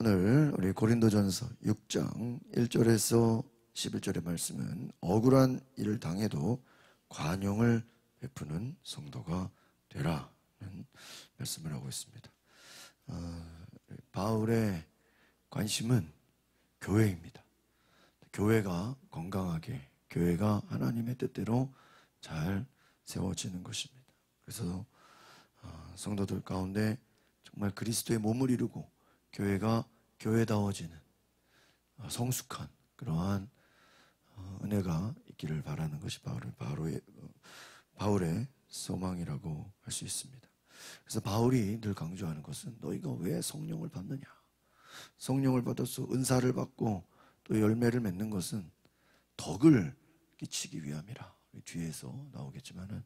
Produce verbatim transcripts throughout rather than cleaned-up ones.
오늘 우리 고린도전서 육 장 일 절에서 십일 절의 말씀은 억울한 일을 당해도 관용을 베푸는 성도가 되라는 말씀을 하고 있습니다. 어, 바울의 관심은 교회입니다. 교회가 건강하게, 교회가 하나님의 뜻대로 잘 세워지는 것입니다. 그래서 어, 성도들 가운데 정말 그리스도의 몸을 이루고 교회가 교회다워지는 성숙한 그러한 은혜가 있기를 바라는 것이 바울의, 바울의, 바울의 소망이라고 할 수 있습니다. 그래서 바울이 늘 강조하는 것은 너희가 왜 성령을 받느냐, 성령을 받아서 은사를 받고 또 열매를 맺는 것은 덕을 끼치기 위함이라. 뒤에서 나오겠지만은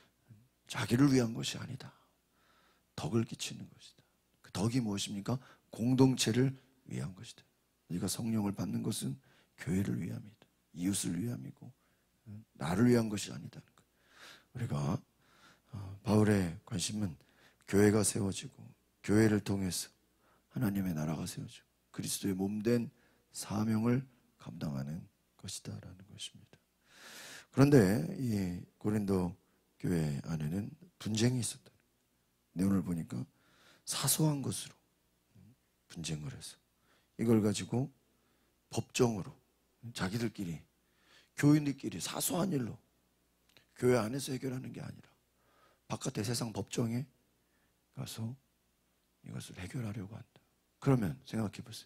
자기를 위한 것이 아니다, 덕을 끼치는 것이다. 그 덕이 무엇입니까? 공동체를 위한 것이다. 우리가 성령을 받는 것은 교회를 위함이다, 이웃을 위함이고 나를 위한 것이 아니다는 것. 우리가 어, 바울의 관심은 교회가 세워지고 교회를 통해서 하나님의 나라가 세워지고 그리스도의 몸된 사명을 감당하는 것이다라는 것입니다. 그런데 이 고린도 교회 안에는 분쟁이 있었다. 내용을 보니까 사소한 것으로 분쟁을 해서 이걸 가지고 법정으로 자기들끼리, 교인들끼리 사소한 일로 교회 안에서 해결하는 게 아니라 바깥의 세상 법정에 가서 이것을 해결하려고 한다. 그러면 생각해 보세요.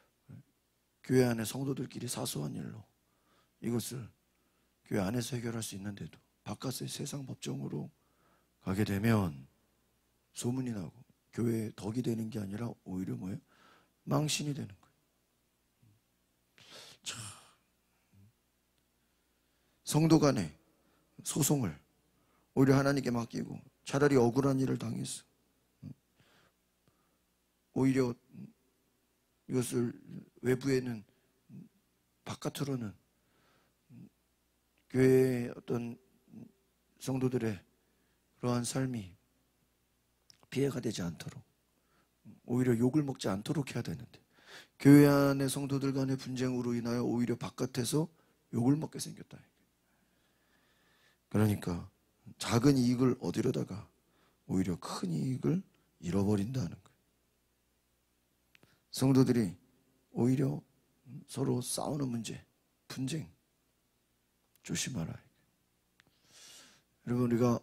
교회 안에 성도들끼리 사소한 일로 이것을 교회 안에서 해결할 수 있는데도 바깥의 세상 법정으로 가게 되면 소문이 나고 교회에 덕이 되는 게 아니라 오히려 뭐예요? 망신이 되는 거예요. 자, 성도 간의 소송을 오히려 하나님께 맡기고 차라리 억울한 일을 당해서 오히려 이것을 외부에는, 바깥으로는 교회의 어떤 성도들의 그러한 삶이 피해가 되지 않도록 오히려 욕을 먹지 않도록 해야 되는데 교회 안의 성도들 간의 분쟁으로 인하여 오히려 바깥에서 욕을 먹게 생겼다. 그러니까 작은 이익을 얻으려다가 오히려 큰 이익을 잃어버린다는 거예요. 성도들이 오히려 서로 싸우는 문제, 분쟁 조심하라. 여러분, 우리가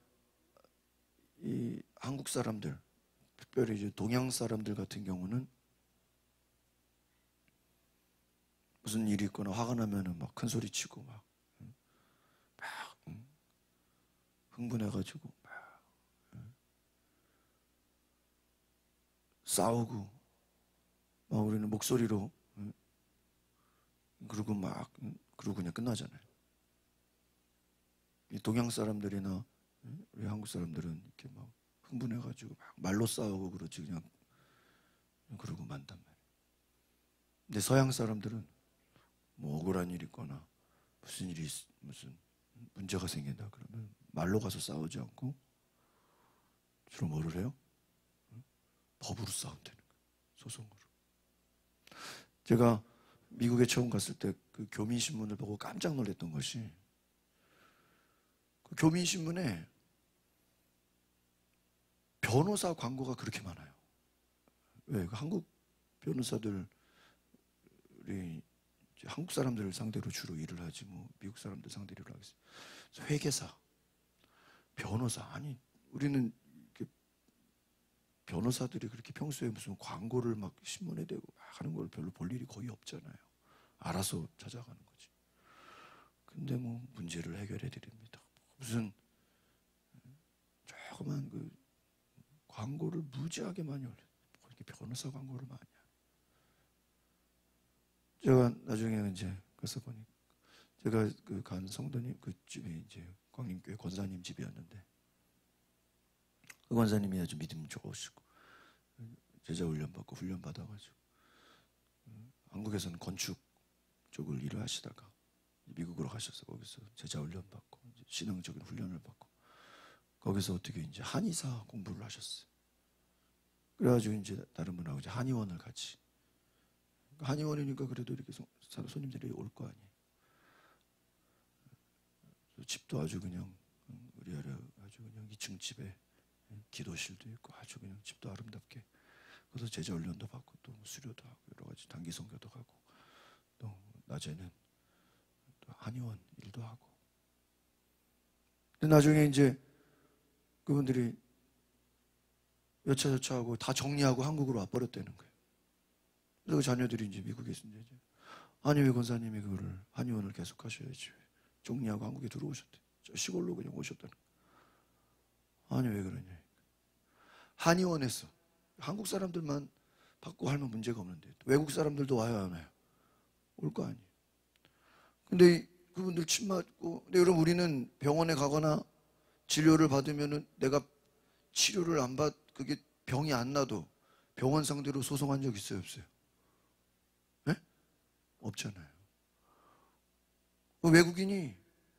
이 한국 사람들, 특별히 이제 동양 사람들 같은 경우는 무슨 일이 있거나 화가 나면은 막 큰 소리 치고 막, 막 흥분해가지고 막 싸우고 막 우리는 목소리로 그러고 막 그러고 그냥 끝나잖아요. 이 동양 사람들이나 우리 한국 사람들은 이렇게 막 흥분해가지고 막 말로 싸우고 그러지 그냥 그러고 만단 말이에요. 근데 서양 사람들은 뭐 억울한 일이 있거나 무슨 일이 무슨 문제가 생긴다 그러면 말로 가서 싸우지 않고 주로 뭐를 해요? 법으로 싸우면 되는 거예요. 소송으로. 제가 미국에 처음 갔을 때 그 교민신문을 보고 깜짝 놀랐던 것이 그 교민신문에 변호사 광고가 그렇게 많아요. 왜? 한국 변호사들이 한국 사람들을 상대로 주로 일을 하지 뭐 미국 사람들 상대로 일을 하겠어요. 회계사, 변호사, 아니 우리는 이렇게 변호사들이 그렇게 평소에 무슨 광고를 막 신문에 대고 하는 걸 별로 볼 일이 거의 없잖아요. 알아서 찾아가는 거지. 근데 뭐 문제를 해결해 드립니다. 무슨 조그만 그 광고를 무지하게 많이 올려. 이렇게 변호사 광고를 많이 하네. 제가 나중에 이제 가서 보니까 제가 그 간 성도님 그 집에 이제 광림교회 권사님 집이었는데 그 권사님이 아주 믿음 좋으시고 제자 훈련 받고 훈련 받아가지고 한국에서는 건축 쪽을 일을 하시다가 미국으로 가셔서 거기서 제자 훈련 받고 신앙적인 훈련을 받고 거기서 어떻게 이제 한의사 공부를 하셨어요. 그래가지고 이제 다른 분하고 이제 한의원을 같이 한의원이니까 그래도 이렇게 손- 손님들이 올 거 아니에요. 집도 아주 그냥 우리 아래 아주 그냥 이 층 집에 기도실도 있고 아주 그냥 집도 아름답게, 그래서 제자 훈련도 받고 또 수료도 하고 여러 가지 단기 선교도 가고 또 낮에는 또 한의원 일도 하고. 근데 나중에 이제 그분들이 여차저차하고 다 정리하고 한국으로 와버렸다는 거예요. 그래서 그 자녀들이 이제 미국에 있는데 이제 아니 왜 권사님이 그거를 한의원을 계속 하셔야지 정리하고 한국에 들어오셨대. 저 시골로 그냥 오셨다는 거예요. 아니 왜 그러냐. 한의원에서 한국 사람들만 받고 하면 문제가 없는데 외국 사람들도 와야 하나요? 올 거 아니에요. 근데 그분들 침 맞고, 근데 여러분 우리는 병원에 가거나 진료를 받으면은 내가 치료를 안 받, 그게 병이 안 나도 병원 상대로 소송한 적 있어요, 없어요? 네? 없잖아요. 외국인이,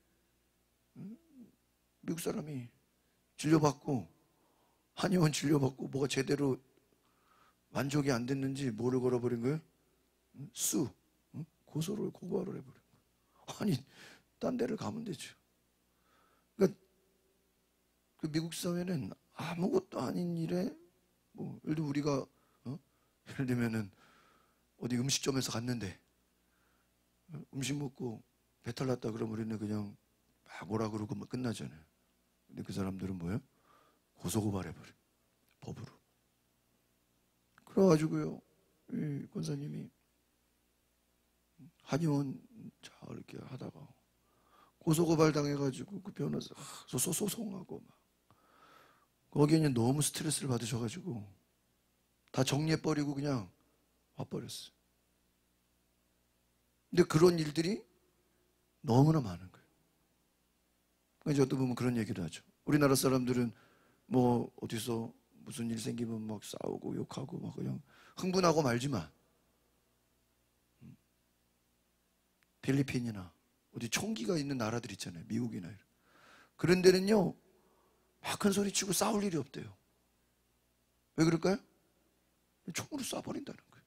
미국 사람이 진료받고 한의원 진료받고 뭐가 제대로 만족이 안 됐는지 뭐를 걸어버린 거예요? 수, 고소를 고발을 해버린 거예요. 아니 딴 데를 가면 되죠. 그러니까 그 미국 사회는 아무것도 아닌 일에 뭐 예를 들어 우리가 어? 예를 들면은 어디 음식점에서 갔는데 음식 먹고 배탈 났다 그러면 우리는 그냥 막 뭐라 그러고 뭐 끝나잖아요. 근데 그 사람들은 뭐예요? 고소고발해버려, 법으로. 그래가지고요, 이 권사님이 한의원 자 이렇게 하다가 고소고발 당해가지고 그 변호사 소소 소송하고 막 거기에는 너무 스트레스를 받으셔가지고 다 정리해버리고 그냥 와버렸어요. 근데 그런 일들이 너무나 많은 거예요. 이제 어떤 보면 그런 얘기를 하죠. 우리나라 사람들은 뭐 어디서 무슨 일 생기면 막 싸우고 욕하고 막 그냥 흥분하고 말지만 필리핀이나 어디 총기가 있는 나라들 있잖아요. 미국이나 이런. 그런 데는요 막 큰 소리 치고 싸울 일이 없대요. 왜 그럴까요? 총으로 쏴버린다는 거예요.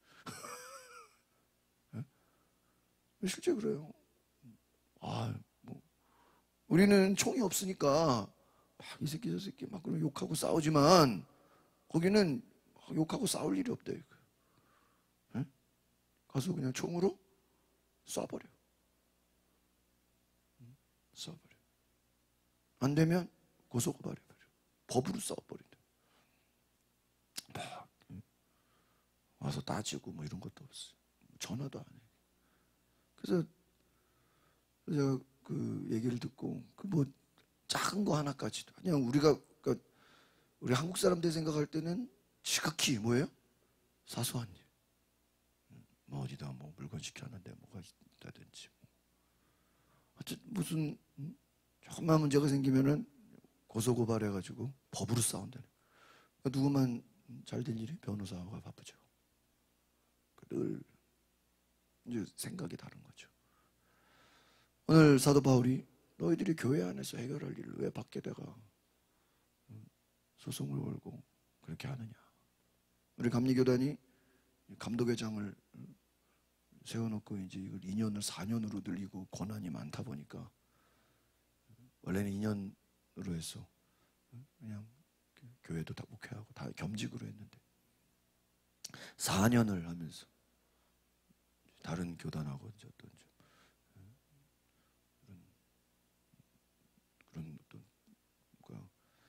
네? 실제 그래요. 아, 뭐 우리는 총이 없으니까 막 이 새끼 저 새끼 막 그러면 욕하고 싸우지만 거기는 욕하고 싸울 일이 없대요. 네? 가서 그냥 총으로 쏴버려. 쏴버려. 안 되면 고소고발해버려. 법으로 쏴버린다. 막 와서 따지고 뭐 이런 것도 없어요. 전화도 안 해. 그래서 제가 그 얘기를 듣고 그 뭐 작은 거 하나까지도 그냥 우리가 그러니까 우리 한국 사람들 생각할 때는 지극히 뭐예요? 사소한 일. 뭐 어디다 뭐 물건 시켰는데 뭐가 있다든지 어쨌든 무슨 조금만 문제가 생기면은 고소고발해가지고 법으로 싸운다는. 그러니까 누구만 잘 될 일이 변호사가 바쁘죠. 늘 이제 생각이 다른 거죠. 오늘 사도 바울이 너희들이 교회 안에서 해결할 일을 왜 밖에다가 소송을 걸고 그렇게 하느냐. 우리 감리교단이 감독회장을 세워놓고 이제 이걸 이 년을 사 년으로 늘리고 권한이 많다 보니까 원래는 이 년으로 해서 그냥 교회도 다 목회하고 다 겸직으로 했는데 사 년을 하면서 다른 교단하고 이제 어떤 좀 그런 그런 어떤 뭔가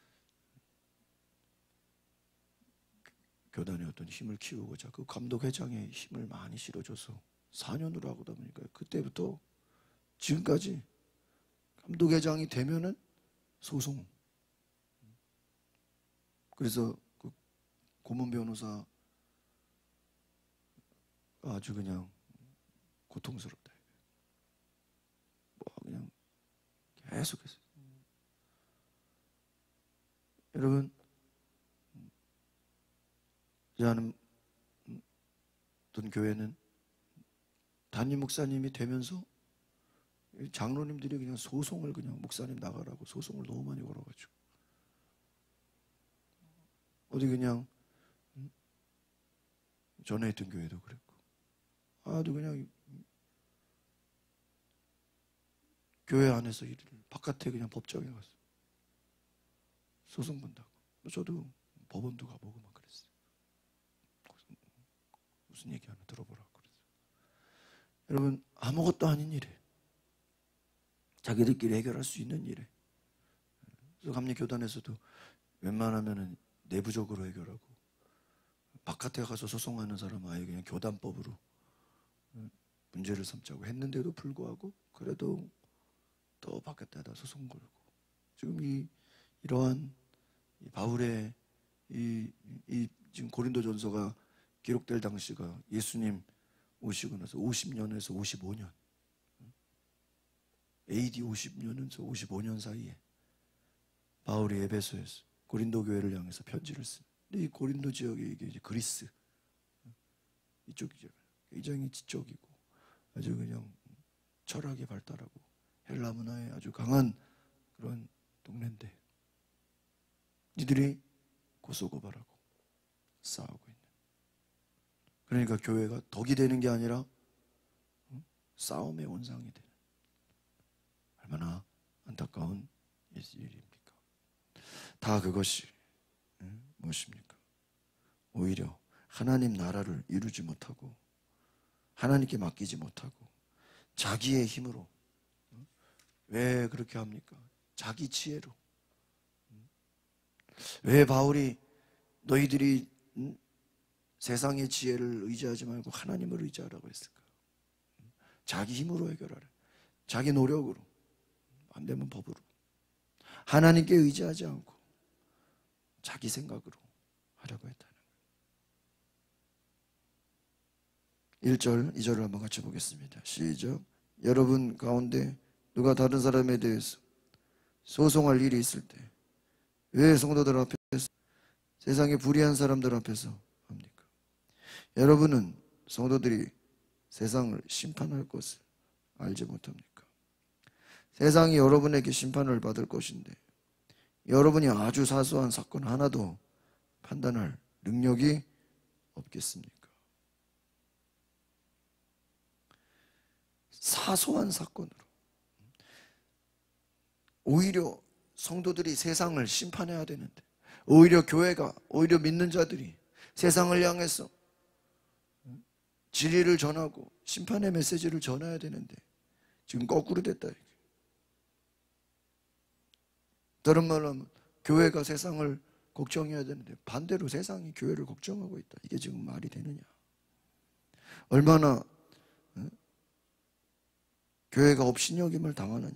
교단의 어떤 힘을 키우고자 그 감독회장의 힘을 많이 실어줘서 사 년으로 하고다 보니까 그때부터 지금까지 감독회장이 되면은 소송. 그래서 그 고문 변호사 아주 그냥 고통스럽다. 뭐 그냥 계속해서. 여러분, 저는 어떤 교회는 담임 목사님이 되면서 장로님들이 그냥 소송을 그냥 목사님 나가라고 소송을 너무 많이 걸어가지고 어디 그냥 전에 있던 교회도 그랬고 아주 그냥 교회 안에서 일을 바깥에 그냥 법정에 가서 소송 본다고. 저도 법원도 가보고 막 그랬어요. 무슨 얘기 하나 들어보라고 그랬어요. 여러분, 아무것도 아닌 일에 자기들끼리 해결할 수 있는 일에, 그래서 감리교단에서도 웬만하면 내부적으로 해결하고 바깥에 가서 소송하는 사람은 아예 그냥 교단법으로 문제를 삼자고 했는데도 불구하고 그래도 또 바깥에다 소송 걸고, 지금 이 이러한 이 바울의 이, 이 지금 고린도전서가 기록될 당시가 예수님 오시고 나서 오십 년에서 오십오 년, 에이디 오십 년에서 오십오 년 사이에 바울이 에베소에서 고린도 교회를 향해서 편지를 씁니다. 이 고린도 지역이 이게 이제 그리스 이쪽이죠. 굉장히 지적이고 아주 그냥 철학이 발달하고 헬라 문화에 아주 강한 그런 동네인데, 이들이 고소고발하고 싸우고 있는. 그러니까 교회가 덕이 되는 게 아니라 싸움의 원상이 되는, 얼마나 안타까운 일입니까? 다 그것이 무엇입니까? 오히려 하나님 나라를 이루지 못하고 하나님께 맡기지 못하고 자기의 힘으로. 왜 그렇게 합니까? 자기 지혜로. 왜 바울이 너희들이 세상의 지혜를 의지하지 말고 하나님을 의지하라고 했을까? 자기 힘으로 해결하라. 자기 노력으로, 안 되면 법으로. 하나님께 의지하지 않고 자기 생각으로 하려고 했다는 거예요. 일 절, 이 절을 한번 같이 보겠습니다. 시작. 여러분 가운데 누가 다른 사람에 대해서 소송할 일이 있을 때 왜 성도들 앞에서, 세상의 불의한 사람들 앞에서 합니까? 여러분은 성도들이 세상을 심판할 것을 알지 못합니까? 세상이 여러분에게 심판을 받을 것인데 여러분이 아주 사소한 사건 하나도 판단할 능력이 없겠습니까? 사소한 사건으로 오히려 성도들이 세상을 심판해야 되는데, 오히려 교회가, 오히려 믿는 자들이 세상을 향해서 진리를 전하고 심판의 메시지를 전해야 되는데 지금 거꾸로 됐다. 다른 말로 하면 교회가 세상을 걱정해야 되는데 반대로 세상이 교회를 걱정하고 있다. 이게 지금 말이 되느냐? 얼마나 교회가 업신여김을 당하느냐?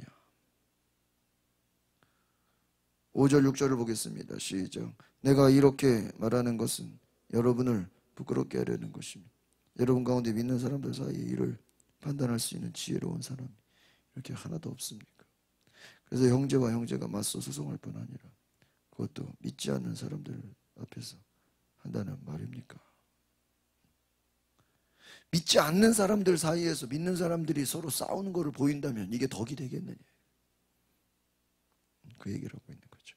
오 절, 육 절을 보겠습니다. 시작. 내가 이렇게 말하는 것은 여러분을 부끄럽게 하려는 것입니다. 여러분 가운데 믿는 사람들 사이에 이를 판단할 수 있는 지혜로운 사람이 이렇게 하나도 없습니까? 그래서 형제와 형제가 맞서 소송할 뿐 아니라 그것도 믿지 않는 사람들 앞에서 한다는 말입니까? 믿지 않는 사람들 사이에서 믿는 사람들이 서로 싸우는 것을 보인다면 이게 덕이 되겠느냐? 그 얘기를 하고 있는 거죠.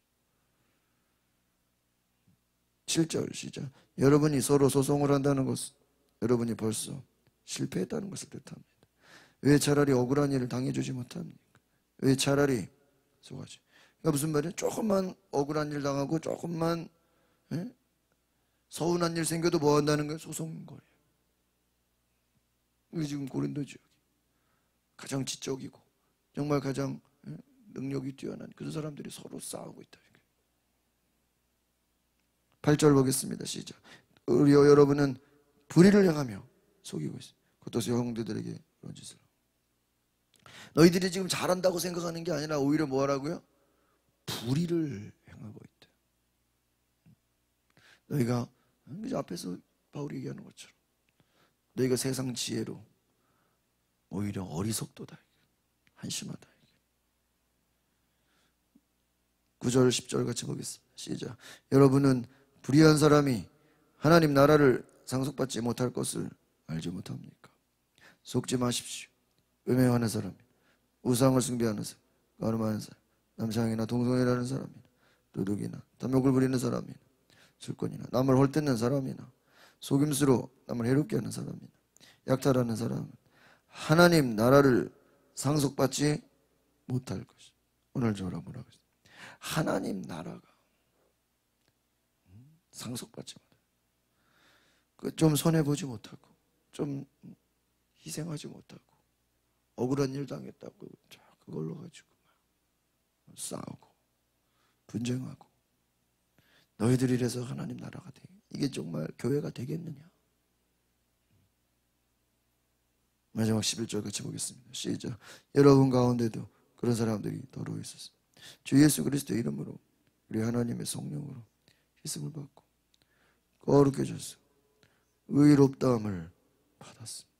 칠 절 시작. 여러분이 서로 소송을 한다는 것은 여러분이 벌써 실패했다는 것을 뜻합니다. 왜 차라리 억울한 일을 당해주지 못합니까? 왜 차라리 소가지? 그러니까 무슨 말이야? 조금만 억울한 일 당하고 조금만 에? 서운한 일 생겨도 뭐 한다는 거예요? 소송인 거예요. 이게 지금 고린도 지역이 가장 지적이고 정말 가장 에? 능력이 뛰어난 그런 사람들이 서로 싸우고 있다. 팔 절 보겠습니다. 시작. 의리여 여러분은 불의를 향하며 속이고 있어요. 그것도 형제들에게 그런 짓을. 너희들이 지금 잘한다고 생각하는 게 아니라 오히려 뭐 하라고요? 불의를 행하고 있다. 너희가 앞에서 바울이 얘기하는 것처럼 너희가 세상 지혜로 오히려 어리석도다, 한심하다. 구 절, 십 절 같이 보겠습니다. 시작. 여러분은 불의한 사람이 하나님 나라를 상속받지 못할 것을 알지 못합니까? 속지 마십시오. 음행하는 사람, 우상을 숭배하는 사람, 가늠하는 사람, 남상이나 동성애라는 사람이나 도둑이나 탐욕을 부리는 사람이나 술꾼이나 남을 헐뜯는 사람이나 속임수로 남을 해롭게 하는 사람이나 약탈하는 사람은 하나님 나라를 상속받지 못할 것이다. 오늘 저라 뭐라고 했어요? 하나님 나라가 상속받지 못하고, 좀 손해보지 못하고, 좀 희생하지 못하고, 억울한 일 당했다고 그걸로 가지고 싸우고 분쟁하고, 너희들이 이래서 하나님 나라가 돼, 이게 정말 교회가 되겠느냐? 마지막 십일 절 같이 보겠습니다. 시작. 여러분 가운데도 그런 사람들이 더러 있었어요. 주 예수 그리스도의 이름으로 우리 하나님의 성령으로 휘슴을 받고 거룩해져서 의롭다함을 받았습니다.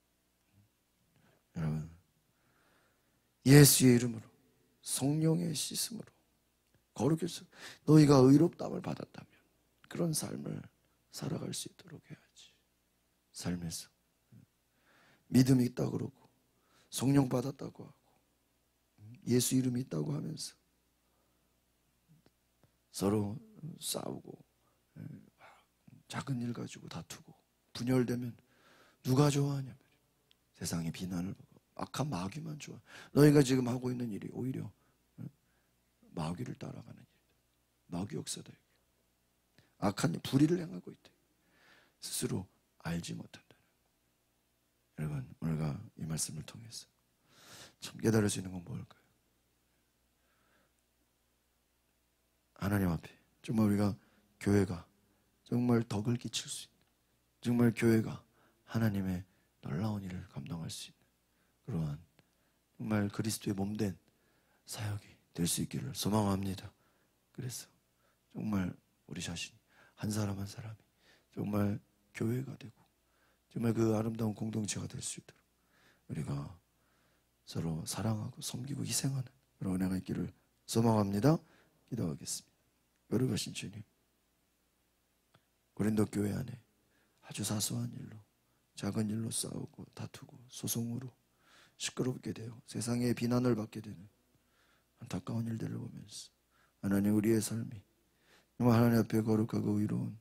여러분, 예수의 이름으로 성령의 씻음으로 거룩해서 너희가 의롭다함을 받았다면 그런 삶을 살아갈 수 있도록 해야지. 삶에서 믿음이 있다고 그러고 성령 받았다고 하고 예수 이름이 있다고 하면서 서로 싸우고 작은 일 가지고 다투고 분열되면 누가 좋아하냐 말이야. 세상의 비난을 보고 악한 마귀만 좋아. 너희가 지금 하고 있는 일이 오히려 마귀를 따라가는 일이다. 마귀 역사다. 악한 일, 불의를 행하고 있다. 스스로 알지 못한다. 여러분, 오늘과 이 말씀을 통해서 참 깨달을 수 있는 건 뭘까요? 하나님 앞에 정말 우리가 교회가 정말 덕을 끼칠 수 있는, 정말 교회가 하나님의 놀라운 일을 감당할 수 있는 그러한 정말 그리스도의 몸된 사역이 될 수 있기를 소망합니다. 그래서 정말 우리 자신이 한 사람 한 사람이 정말 교회가 되고 정말 그 아름다운 공동체가 될 수 있도록 우리가 서로 사랑하고 섬기고 희생하는 그런 은혜가 있기를 소망합니다. 기도하겠습니다. 거룩하신 주님, 고린도 교회 안에 아주 사소한 일로, 작은 일로 싸우고 다투고 소송으로 시끄럽게 되어 세상의 비난을 받게 되는 안타까운 일들을 보면서 하나님, 우리의 삶이 정말 하나님 앞에 거룩하고 의로운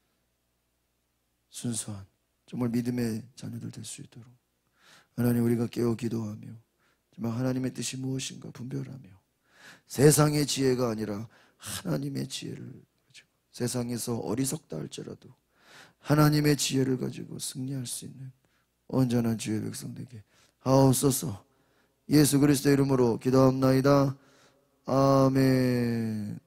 순수한 정말 믿음의 자녀들 될 수 있도록 하나님, 우리가 깨어 기도하며 정말 하나님의 뜻이 무엇인가 분별하며 세상의 지혜가 아니라 하나님의 지혜를 가지고 세상에서 어리석다 할지라도 하나님의 지혜를 가지고 승리할 수 있는 온전한 주의 백성 되게 하옵소서. 예수 그리스도의 이름으로 기도합나이다. 아멘.